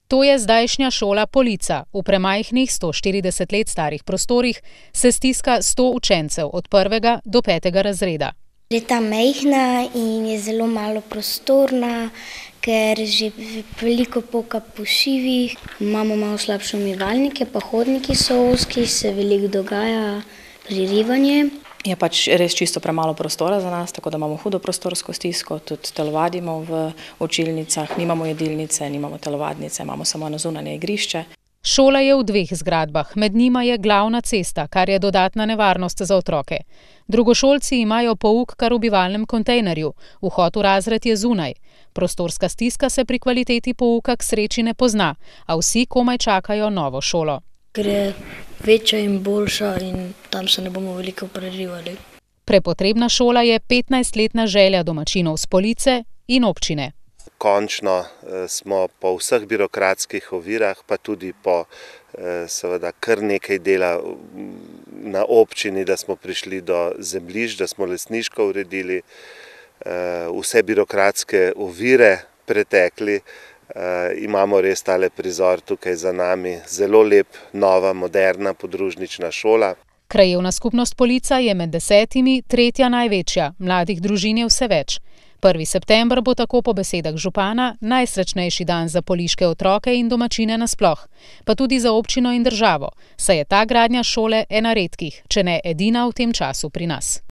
To je zdajšnja šola Polica. V premajhnih 140 let starih prostorih se stiska 100 učencev od 1. do 5. razreda. Je ta majhna in je zelo malo prostorna, ker že veliko poka po šivih. Imamo malo slabše umivalnike, pa hodniki so ozki, se veliko dogaja pririvanje. Je pač res čisto premalo prostora za nas, tako da imamo hudo prostorsko stisko, tudi telovadimo v učilnicah, nimamo jedilnice, nimamo telovadnice, imamo samo eno zunanje igrišče. Šola je v 2 zgradbah, med njima je glavna cesta, kar je dodatna nevarnost za otroke. Drugošolci imajo pouk kar v bivalnem kontejnerju, vhod v razred je zunaj. Prostorska stiska se pri kvaliteti pouka k sreči ne pozna, a vsi komaj čakajo novo šolo. Ker je večja in boljša in tam se ne bomo veliko prerivali. Prepotrebna šola je 15-letna želja domačinov s Police in občine. Končno smo po vseh birokratskih ovirah, pa tudi po seveda kar nekaj dela na občini, da smo prišli do zemljišč, da smo lastniško uredili, vse birokratske ovire pretekli. Imamo res tale prizor tukaj za nami, zelo lep, nova, moderna podružnična šola. Krajevna skupnost Polica je med 10 tretja največja, mladih družin je vse več. 1. september bo tako po besedah župana najsrečnejši dan za poliške otroke in domačine nasploh, pa tudi za občino in državo, saj je ta gradnja šole ena redkih, če ne edina v tem času pri nas.